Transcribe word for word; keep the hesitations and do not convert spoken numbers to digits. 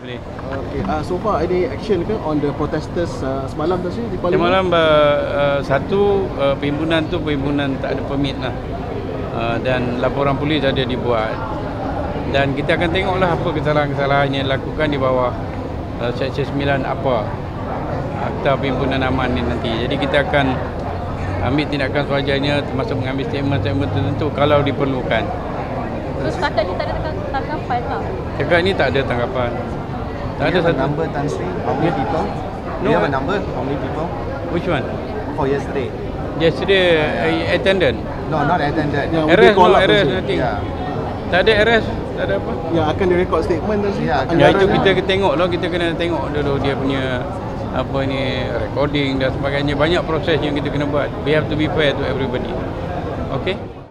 boleh. Okay. Uh, so far any action ke on the protesters uh, semalam tu sih di Parlimen? Semalam uh, uh, satu uh, perhimpunan tu perhimpunan tak ada permit lah. Uh, dan laporan polis ada dibuat. Dan kita akan tengoklah apa kesalahan-kesalahan yang dilakukan di bawah uh, Seksyen sembilan apa Akta Perhimpunan Aman ni nanti. Jadi kita akan ambil tindakan sewajarnya, termasuk mengambil statement-statement tertentu kalau diperlukan. So setakat ni tak ada tanggapan lah? Setakat ni tak ada tanggapan. Tak ada satu number, Tan Sri? How many people? Do you have a number? How many people? Which one? For yesterday? Yesterday uh, attendant. No, not attended. Yeah. Arrest, no call up arrest, tu. nothing. Yeah. Tak ada arrest, tak ada apa. Yang akan direkod statement tu sih. Ya, Ya itu kita tengok lah, kita kena tengok dulu dia punya apa ni recording dan sebagainya. Banyak proses yang kita kena buat. We have to be fair to everybody. Okay?